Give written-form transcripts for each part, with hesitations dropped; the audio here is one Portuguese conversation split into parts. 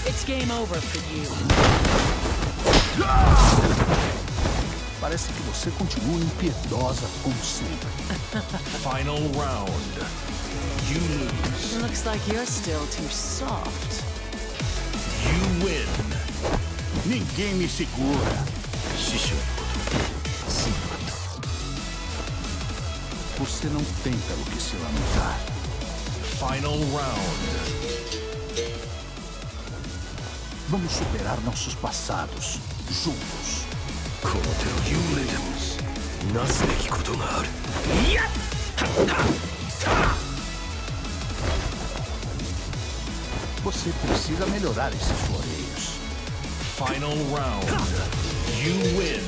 It's game over for you. Parece que você continua impiedosa como sempre. Final round. You lose. It looks like you're still too soft. You win. Ninguém me segura. Você não tem pelo que se lamentar. Final round. Vamos superar nossos passados juntos. You lose. Você precisa melhorar esses floreios. Final round. You win.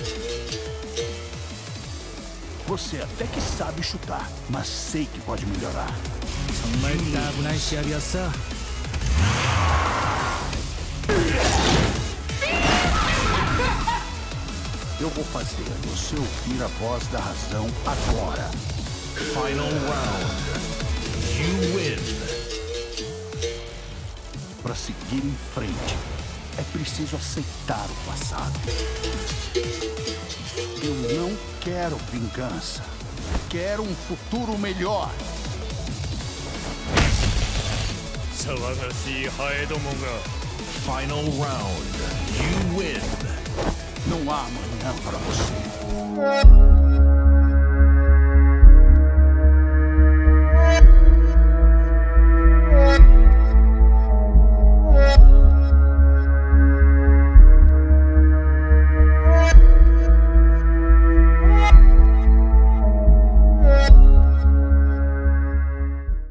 Você até que sabe chutar, mas sei que pode melhorar. Eu vou fazer você ouvir a voz da razão agora. Final round. You win. Para seguir em frente, é preciso aceitar o passado. Eu não quero vingança. Quero um futuro melhor. Final round. You win. Não há amanhã para você.